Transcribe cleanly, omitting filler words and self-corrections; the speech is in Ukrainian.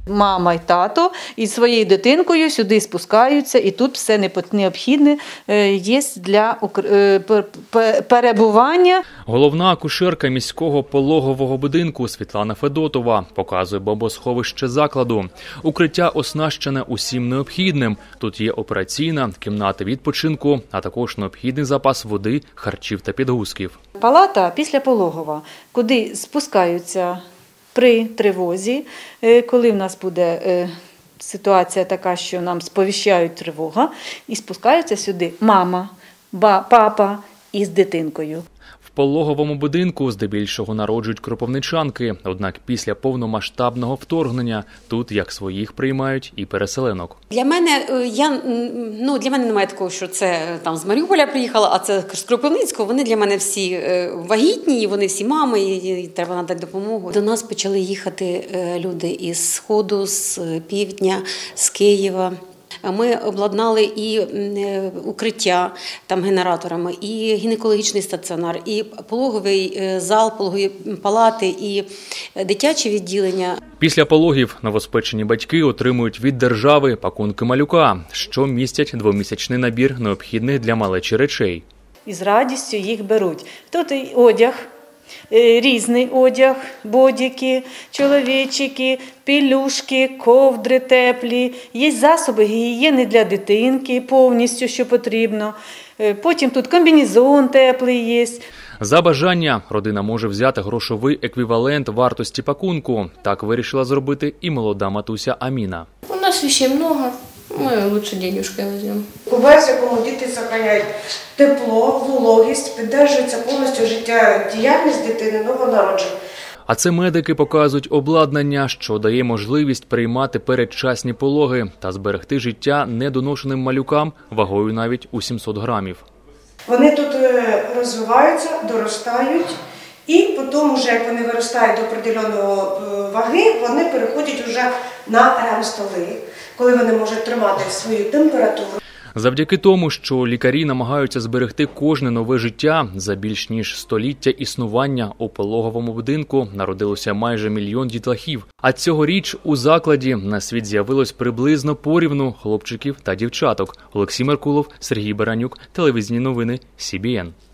Мама й тато із своєю дитинкою сюди спускаються, і тут все необхідне є для перебування. Головна акушерка міського пологового будинку Світлана Федотова показує бомбосховище закладу. Укриття оснащене усім необхідним. Тут є операційна, кімната відпочинку, а також необхідний запас води, харчів та підгузків. Палата післяпологова, куди спускаються при тривозі, коли в нас буде ситуація така, що нам сповіщають тривога, і спускаються сюди мама, папа із дитинкою. В пологовому будинку здебільшого народжують кропивничанки, однак після повномасштабного вторгнення тут як своїх приймають і переселенок. Для мене немає такого, що це там з Маріуполя приїхала, а це з Кропивницького. Вони для мене всі вагітні, вони всі мами, і треба надати допомогу. До нас почали їхати люди із Сходу, з Півдня, з Києва. Ми обладнали і укриття там генераторами, і гінекологічний стаціонар, і пологовий зал, пологові палати, і дитяче відділення. Після пологів новоспечені батьки отримують від держави пакунки малюка, що містять двомісячний набір необхідних для малечі речей. І з радістю їх беруть. Тут і одяг, різний одяг, бодіки, чоловічики, пелюшки, ковдри теплі. Є засоби гігієни для дитинки повністю, що потрібно. Потім тут комбінезон теплий є. За бажання родина може взяти грошовий еквівалент вартості пакунку. Так вирішила зробити і молода матуся Аміна. У нас вещей много. Мы лучше денежкой возьмем. Кубець, в якому діти зберігають тепло, вологість, підтримується повністю життєдіяльність дитини новонародженої. А це медики показують обладнання, що дає можливість приймати передчасні пологи та зберегти життя недоношеним малюкам вагою навіть у 700 грамів. Вони тут розвиваються, доростають, і потім, вже як вони виростають до определеної ваги, вони переходять вже на РЕМ-столи, коли вони можуть тримати свою температуру. Завдяки тому, що лікарі намагаються зберегти кожне нове життя, за більш ніж століття існування у пологовому будинку народилося майже 1 мільйон дітлахів. А цьогоріч у закладі на світ з'явилось приблизно порівну хлопчиків та дівчаток. Олексій Меркулов, Сергій Баранюк, телевізійні новини СІБІН.